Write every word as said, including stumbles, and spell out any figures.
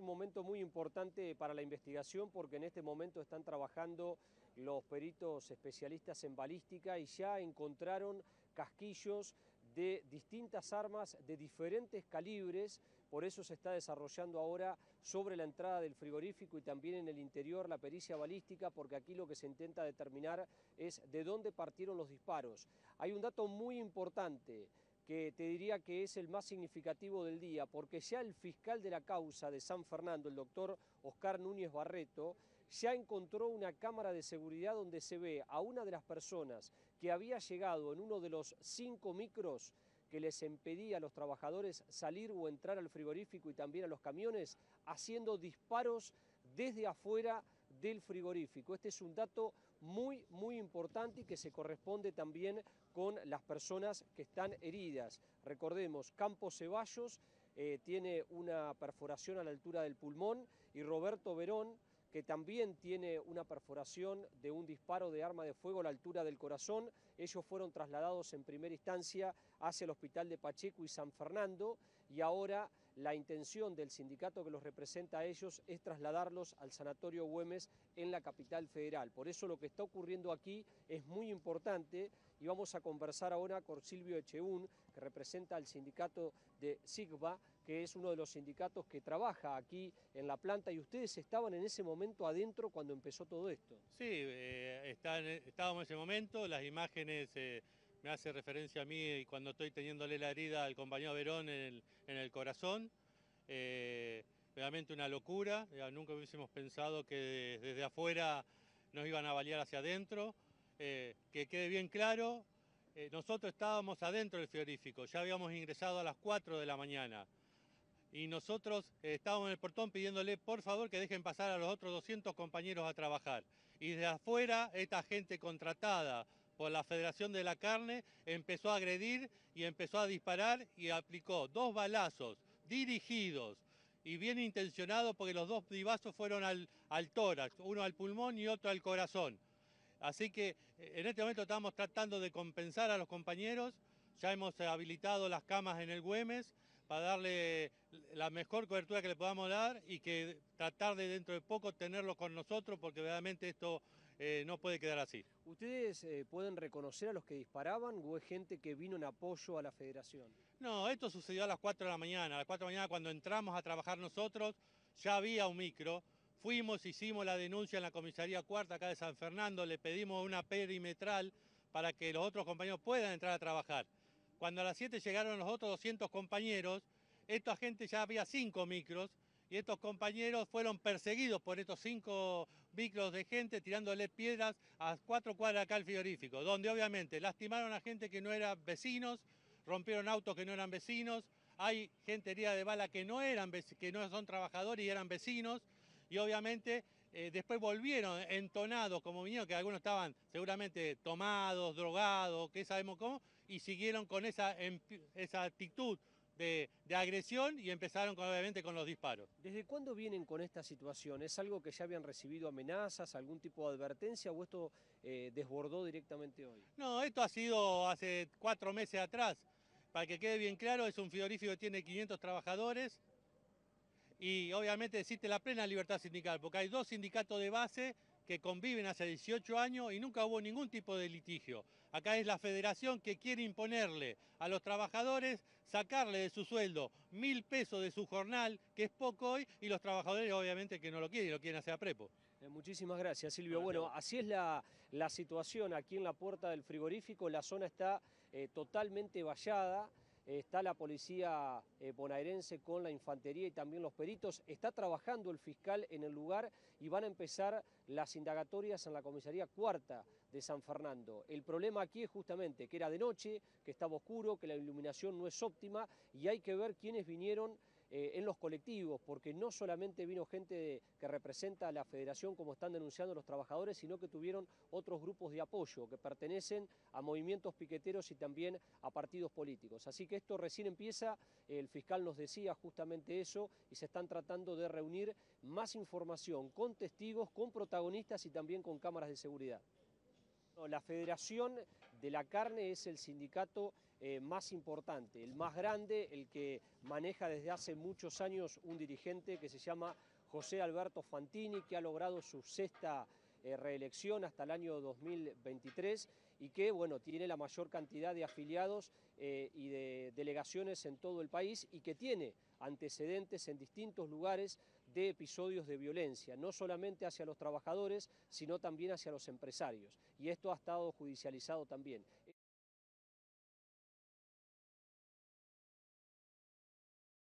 Un momento muy importante para la investigación porque en este momento están trabajando los peritos especialistas en balística y ya encontraron casquillos de distintas armas de diferentes calibres. Por eso se está desarrollando ahora sobre la entrada del frigorífico y también en el interior la pericia balística, porque aquí lo que se intenta determinar es de dónde partieron los disparos. Hay un dato muy importante que te diría que es el más significativo del día, porque ya el fiscal de la causa de San Fernando, el doctor Oscar Núñez Barreto, ya encontró una cámara de seguridad donde se ve a una de las personas que había llegado en uno de los cinco micros que les impedía a los trabajadores salir o entrar al frigorífico y también a los camiones, haciendo disparos desde afuera del frigorífico. Este es un dato muy, muy importante y que se corresponde también con las personas que están heridas. Recordemos, Campos Ceballos eh, tiene una perforación a la altura del pulmón y Roberto Verón, que también tiene una perforación de un disparo de arma de fuego a la altura del corazón. Ellos fueron trasladados en primera instancia hacia el hospital de Pacheco y San Fernando y ahora la intención del sindicato que los representa a ellos es trasladarlos al Sanatorio Güemes en la capital federal. Por eso lo que está ocurriendo aquí es muy importante y vamos a conversar ahora con Silvio Echeún, que representa al sindicato de SIGBA, que es uno de los sindicatos que trabaja aquí en la planta, y ustedes estaban en ese momento adentro cuando empezó todo esto. Sí, eh, están, estábamos en ese momento, las imágenes eh, me hace referencia a mí cuando estoy teniéndole la herida al compañero Verón en el, en el corazón. Eh, realmente una locura, ya nunca hubiésemos pensado que desde afuera nos iban a balear hacia adentro. Eh, que quede bien claro, eh, nosotros estábamos adentro del frigorífico, ya habíamos ingresado a las cuatro de la mañana. Y nosotros eh, estábamos en el portón pidiéndole por favor que dejen pasar a los otros doscientos compañeros a trabajar. Y de afuera, esta gente contratada por la Federación de la Carne empezó a agredir y empezó a disparar y aplicó dos balazos dirigidos y bien intencionados, porque los dos divazos fueron al, al tórax, uno al pulmón y otro al corazón. Así que eh, en este momento estamos tratando de compensar a los compañeros. Ya hemos habilitado las camas en el Güemes para darle la mejor cobertura que le podamos dar y que tratar de dentro de poco tenerlos con nosotros, porque realmente esto eh, no puede quedar así. ¿Ustedes eh, pueden reconocer a los que disparaban o es gente que vino en apoyo a la federación? No, esto sucedió a las cuatro de la mañana. A las cuatro de la mañana, cuando entramos a trabajar nosotros, ya había un micro. Fuimos, hicimos la denuncia en la comisaría cuarta acá de San Fernando, le pedimos una perimetral para que los otros compañeros puedan entrar a trabajar. Cuando a las siete llegaron los otros doscientos compañeros, esta gente ya había cinco micros y estos compañeros fueron perseguidos por estos cinco micros de gente tirándole piedras a cuatro cuadras acá al frigorífico, donde obviamente lastimaron a gente que no eran vecinos, rompieron autos que no eran vecinos, hay gente herida de bala que no, eran, que no son trabajadores y eran vecinos, y obviamente eh, después volvieron entonados como vinieron, que algunos estaban seguramente tomados, drogados, que sabemos cómo, y siguieron con esa, esa actitud de, de agresión y empezaron con, obviamente con los disparos. ¿Desde cuándo vienen con esta situación? ¿Es algo que ya habían recibido amenazas, algún tipo de advertencia o esto eh, desbordó directamente hoy? No, esto ha sido hace cuatro meses atrás. Para que quede bien claro, es un frigorífico que tiene quinientos trabajadores y obviamente existe la plena libertad sindical, porque hay dos sindicatos de base que conviven hace dieciocho años y nunca hubo ningún tipo de litigio. Acá es la federación que quiere imponerle a los trabajadores, sacarle de su sueldo mil pesos de su jornal, que es poco hoy, y los trabajadores obviamente que no lo quieren y lo quieren hacer a prepo. Eh, muchísimas gracias, Silvio. Bueno, así es la, la situación aquí en la puerta del frigorífico. La zona está eh, totalmente vallada. Eh, está la policía eh, bonaerense con la infantería y también los peritos. Está trabajando el fiscal en el lugar y van a empezar las indagatorias en la comisaría cuarta de San Fernando. El problema aquí es justamente que era de noche, que estaba oscuro, que la iluminación no es óptima y hay que ver quiénes vinieron Eh, en los colectivos, porque no solamente vino gente de, que representa a la federación como están denunciando los trabajadores, sino que tuvieron otros grupos de apoyo que pertenecen a movimientos piqueteros y también a partidos políticos. Así que esto recién empieza, el fiscal nos decía justamente eso y se están tratando de reunir más información con testigos, con protagonistas y también con cámaras de seguridad. La Federación de la Carne es el sindicato eh, más importante, el más grande, el que maneja desde hace muchos años un dirigente que se llama José Alberto Fantini, que ha logrado su sexta eh, reelección hasta el año dos mil veintitrés y que, bueno, tiene la mayor cantidad de afiliados eh, y de delegaciones en todo el país y que tiene antecedentes en distintos lugares de episodios de violencia, no solamente hacia los trabajadores, sino también hacia los empresarios. Y esto ha estado judicializado también.